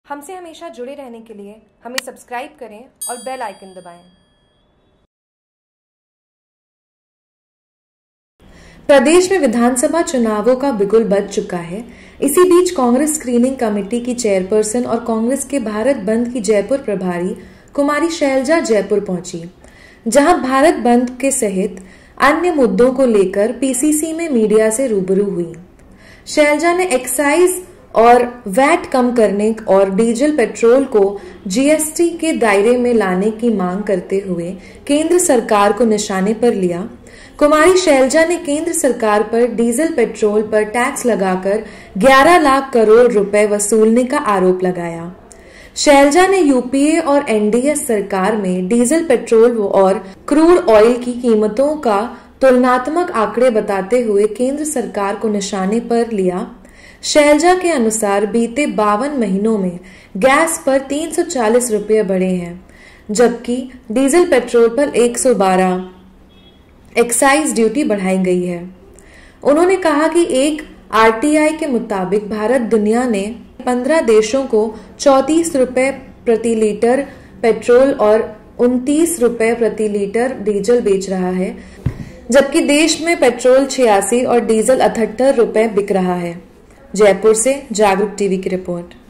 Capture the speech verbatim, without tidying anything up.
हमसे हमेशा जुड़े रहने के लिए हमें सब्सक्राइब करें और बेल आइकन दबाएं। प्रदेश में विधानसभा चुनावों का बिगुल बज चुका है। इसी बीच कांग्रेस स्क्रीनिंग कमेटी की चेयरपर्सन और कांग्रेस के भारत बंद की जयपुर प्रभारी कुमारी शैलजा जयपुर पहुंची, जहां भारत बंद के सहित अन्य मुद्दों को लेकर पीसीसी में मीडिया से रूबरू हुई। शैलजा ने एक्साइज और वैट कम करने और डीजल पेट्रोल को जीएसटी के दायरे में लाने की मांग करते हुए केंद्र सरकार को निशाने पर लिया। कुमारी शैलजा ने केंद्र सरकार पर डीजल पेट्रोल पर टैक्स लगाकर ग्यारह लाख करोड़ रुपए वसूलने का आरोप लगाया। शैलजा ने यूपीए और एनडीए सरकार में डीजल पेट्रोल और क्रूड ऑयल की कीमतों का तुलनात्मक आंकड़े बताते हुए केंद्र सरकार को निशाने पर लिया। शैलजा के अनुसार बीते बावन महीनों में गैस पर तीन सौ चालीस रुपये बढ़े हैं, जबकि डीजल पेट्रोल पर एक सौ बारह एक्साइज ड्यूटी बढ़ाई गई है। उन्होंने कहा कि एक आरटीआई के मुताबिक भारत दुनिया ने पंद्रह देशों को चौंतीस रुपए प्रति लीटर पेट्रोल और उनतीस रुपए प्रति लीटर डीजल बेच रहा है, जबकि देश में पेट्रोल छियासी और डीजल अठहत्तर रुपए बिक रहा है। जयपुर से जागरूक टीवी की रिपोर्ट।